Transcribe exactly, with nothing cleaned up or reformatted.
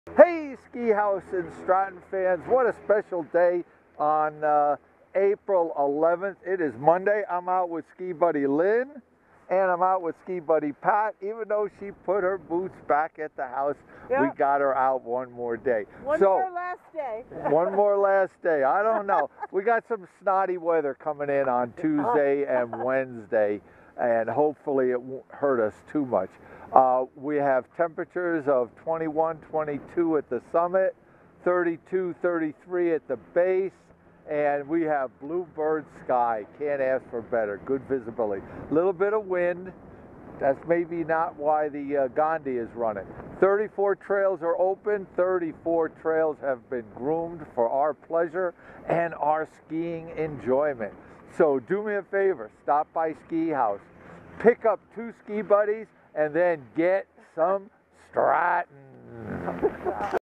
Hey, Ski House and Stratton fans, what a special day on uh, April eleventh. It is Monday. I'm out with SkiBuddy Lynn and I'm out with SkiBuddy Pat. Even though she put her boots back at the house, yep. We got her out one more day. One so, more last day. one more last day. I don't know. We got some snotty weather coming in on Tuesday and Wednesday, and hopefully it won't hurt us too much. Uh, we have temperatures of twenty-one, twenty-two at the summit, thirty-two, thirty-three at the base, and we have bluebird sky. Can't ask for better. Good visibility. A little bit of wind. That's maybe not why the uh, Gandhi is running. thirty-four trails are open. thirty-four trails have been groomed for our pleasure and our skiing enjoyment. So do me a favor. Stop by Ski House. Pick up two ski buddies and then get some Stratton.